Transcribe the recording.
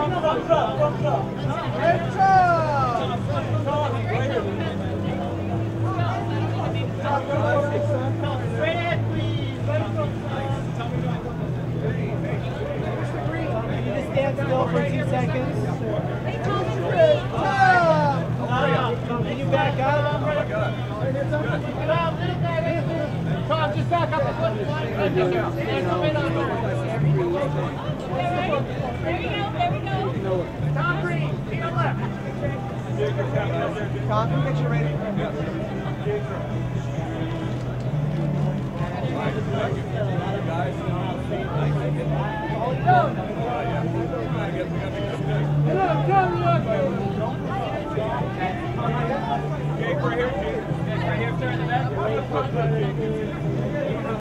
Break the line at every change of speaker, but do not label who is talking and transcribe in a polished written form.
Stand still for 2 seconds. Can you back up?
Tom, just back up a foot. There we go. Tom Green, feet on left.
Tom, come get you ready.